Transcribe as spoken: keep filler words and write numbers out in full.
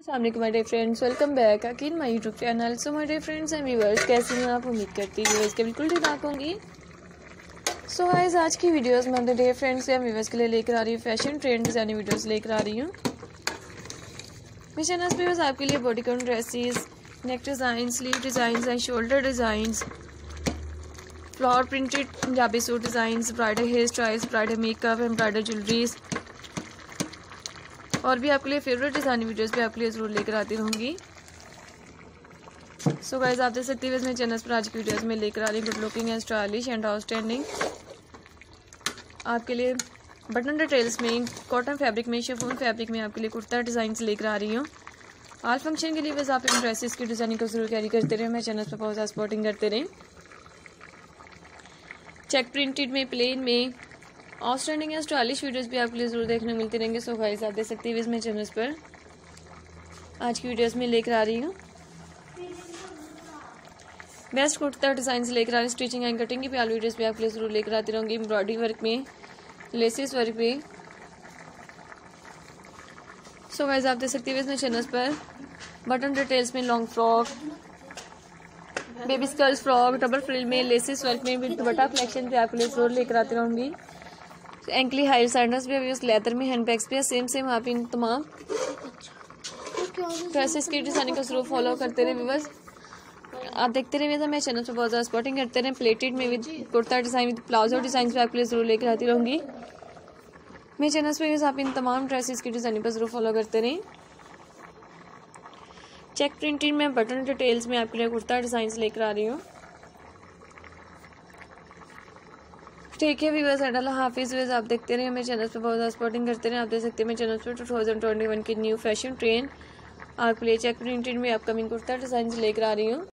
अस्सलाम my dear friends, welcome back again my YouTube channel. So my dear friends and viewers, कैसे हैं आप? उम्मीद करती हूँ व्यूअर्स के बिल्कुल ठीक ठाक होंगी। सो गाइस, आज की वीडियोस में डियर फ्रेंड्स या व्यूअर्स के लिए लेकर आ रही हूँ फैशन ट्रेंड डिजाइनिंग वीडियोस लेकर आ रही हूँ। मेरे चैनल पे बस आपके लिए bodycon dresses, neck design, sleeve design and shoulder design, flower printed Punjabi suit design, bridal hair styles, bridal makeup and bridal jewelleries और भी आपके लिए फेवरेट डिज़ाइनिंग वीडियोस भी आपके लिए ज़रूर लेकर आती रहूँगी। सो गाइस, आप देख सकते हैं मेरे चैनल पर आज की वीडियोस में लेकर आ रही good looking and stylish and outstanding आपके लिए बटन डिटेल्स में कॉटन फैब्रिक में, शिफॉन फैब्रिक में आपके लिए कुर्ता डिज़ाइन लेकर आ रही हूँ। ऑल फंक्शन के लिए बस आप इन ड्रेसेस की डिज़ाइनिंग को ज़रूर कैरी करते रहे, मेरे चैनल पर बहुत ज़्यादा सपोर्टिंग करते रहें। चेक प्रिंटेड में, प्लेन में आउटस्टैंडिंग या स्टाइलिश वीडियोस भी आपके लिए जरूर देखने को मिलते रहेंगे। सो गाइस, आप देख सकते हैं मेरे चैनल पर आज की वीडियोस में लेकर आ रही हूँ बेस्ट कुर्ता डिजाइन लेकर आ रही हूँ। स्टिचिंग एंड कटिंग की प्यारी वीडियोस भी आपके लिए जरूर लेकर आती रहूँगी। एम्ब्रॉयडरी वर्क में, लेसेस वर्क में। सो गाइस, आप देख सकते हैं मेरे चैनल पर बटन डिटेल्स में, long frock, baby skirts frock, double frill में, लेसेस वर्क में, विद दुपट्टा कलेक्शन भी आपके लिए जरूर लेकर आती रहूँगी। एंकली हाई सैंडल्स भी अभी उस लेदर में, हैंड बैग्स भी सेम सेम आप इन तमाम ड्रेसेस की डिजाइनिंग को जरूर फॉलो करते रहे व्यूअर्स। आप देखते रहिए मेरे चैनल पर बहुत ज़्यादा सपोर्टिंग करते रहे। प्लेटेड में with kurta design, with palazzo design भी आपके लिए जरूर लेकर आती रहूँगी। मेरे चैनल पर आप इन तमाम ड्रेसेस की डिज़ाइनिंग पर जरूर फॉलो करते रहें। चेक प्रिंटेड में, बटन डिटेल्स में आपके लिए कुर्ता डिज़ाइन लेकर आ रही हूँ। ठीक है व्यूअर्स, अल्लाह हाफिज़। व्यूअर्स, आप देखते रहिए मेरे चैनल पे बहुत ज़्यादा सपोर्टिंग करते रहे। आप देख सकते हैं मेरे चैनल पे टू थाउजेंड ट्वेंटी वन की न्यू फैशन ट्रेंड आपके लिए चेक प्रिंटेड में अपकमिंग कुर्ता डिज़ाइन लेकर आ रही हूँ।